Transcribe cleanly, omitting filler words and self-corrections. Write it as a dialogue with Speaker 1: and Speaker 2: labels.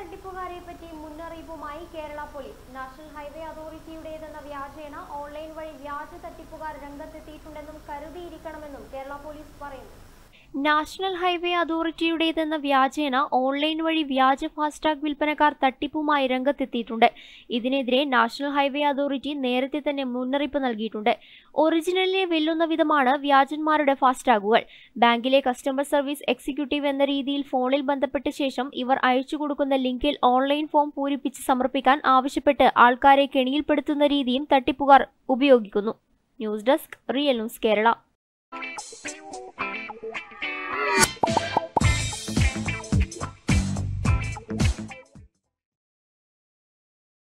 Speaker 1: തട്ടിപ്പുകാരെ പറ്റി മുന്നറിയിപ്പുമായി Kerala police. National highway അതോറിറ്റിയുടേതെന്ന വ്യാജേന ഓൺലൈൻ വഴി വ്യാജ തട്ടിപ്പുകാർ രംഗത്തെത്തിയിട്ടുണ്ടെന്നും കരുതിയിരിക്കണമെന്നും കേരള പോലീസ് പറയുന്നു. നാഷണൽ ഹൈവേ അതോറിറ്റിയുടേതെന്ന വ്യാജേന ഓൺലൈൻ വഴി വ്യാജ ഫാസ്ടാഗ് വിൽപ്പനക്കാർ തട്ടിപ്പുമായി രംഗത്തെത്തിയിട്ടുണ്ട്. ഇതിനെതിരെ നാഷണൽ ഹൈവേ അതോറിറ്റി നേരത്തെ തന്നെ മുന്നറിയിപ്പ് നൽകിയിട്ടുണ്ട്. ഒറിജിനലിനെ വെല്ലുന്ന വിധമാണ് വ്യാജന്മാരുടെ ഫാസ്ടാഗുകൾ. ബാങ്കിലെ കസ്റ്റമർ സർവീസ് എക്സിക്യൂട്ടീവ് എന്ന രീതിയിൽ ഫോണിൽ ബന്ധപ്പെട്ട ശേഷം ഇവർ അയച്ചു കൊടുക്കുന്ന ലിങ്കിൽ ഓൺലൈൻ ഫോം പൂരിപ്പിച്ച് സമർപ്പിക്കാൻ ആവശ്യപ്പെട്ട് ആൾക്കാരെ കെണിയിൽപ്പെടുത്തുന്ന രീതിയും തട്ടിപ്പുകാർ ഉപയോഗിക്കുന്നു. News desk, real news Kerala.